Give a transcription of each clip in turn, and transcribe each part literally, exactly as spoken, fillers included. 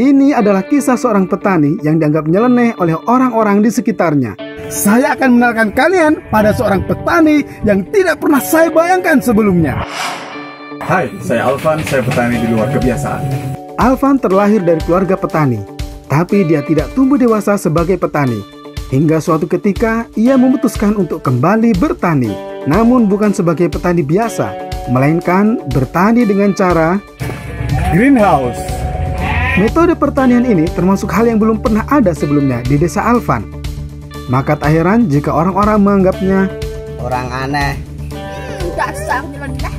Ini adalah kisah seorang petani yang dianggap nyeleneh oleh orang-orang di sekitarnya. Saya akan mengenalkan kalian pada seorang petani yang tidak pernah saya bayangkan sebelumnya. Hai, saya Alvan, saya petani di luar kebiasaan. Alvan terlahir dari keluarga petani, tapi dia tidak tumbuh dewasa sebagai petani. Hingga suatu ketika, ia memutuskan untuk kembali bertani. Namun bukan sebagai petani biasa, melainkan bertani dengan cara greenhouse. Metode pertanian ini termasuk hal yang belum pernah ada sebelumnya di desa Alvan. Maka tak heran jika orang-orang menganggapnya orang aneh. Dasar nyeleneh.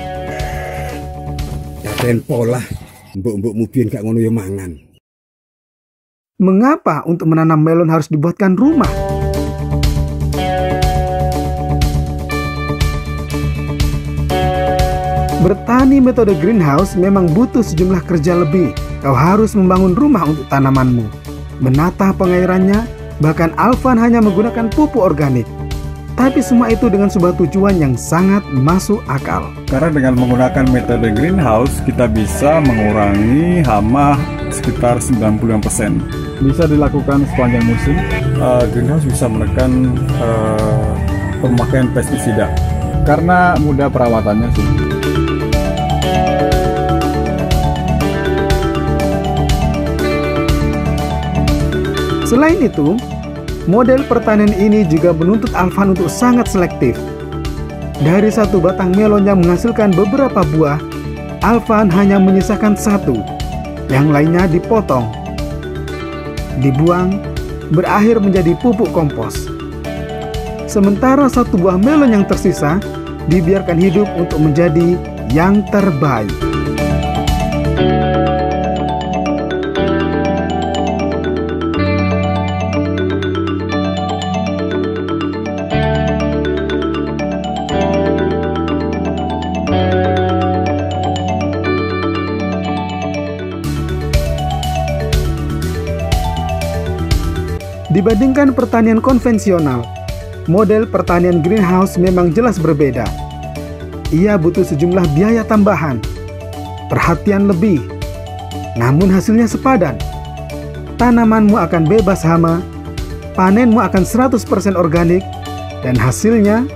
Jaten pola, mbok-mbok mubien gak ngono ya mangan. Mengapa untuk menanam melon harus dibuatkan rumah? Bertani metode greenhouse memang butuh sejumlah kerja lebih. Kau harus membangun rumah untuk tanamanmu, menata pengairannya, bahkan Alvan hanya menggunakan pupuk organik. Tapi semua itu dengan sebuah tujuan yang sangat masuk akal. Karena dengan menggunakan metode greenhouse, kita bisa mengurangi hama sekitar sembilan puluh lima persen. Bisa dilakukan sepanjang musim. Uh, greenhouse bisa menekan uh, pemakaian pestisida karena mudah perawatannya sih. Selain itu, model pertanian ini juga menuntut Alvan untuk sangat selektif. Dari satu batang melon yang menghasilkan beberapa buah, Alvan hanya menyisakan satu. Yang lainnya dipotong, dibuang, berakhir menjadi pupuk kompos. Sementara satu buah melon yang tersisa dibiarkan hidup untuk menjadi yang terbaik. Dibandingkan pertanian konvensional, model pertanian greenhouse memang jelas berbeda. Ia butuh sejumlah biaya tambahan, perhatian lebih, namun hasilnya sepadan. Tanamanmu akan bebas hama, panenmu akan seratus persen organik, dan hasilnya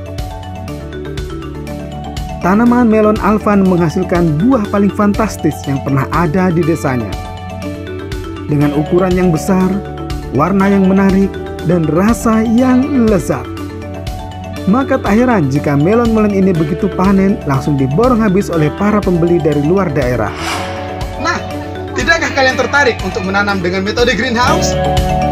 tanaman melon Alvan menghasilkan buah paling fantastis yang pernah ada di desanya. Dengan ukuran yang besar, warna yang menarik, dan rasa yang lezat. Maka tak heran jika melon-melon ini begitu panen langsung diborong habis oleh para pembeli dari luar daerah. Nah, tidakkah kalian tertarik untuk menanam dengan metode greenhouse?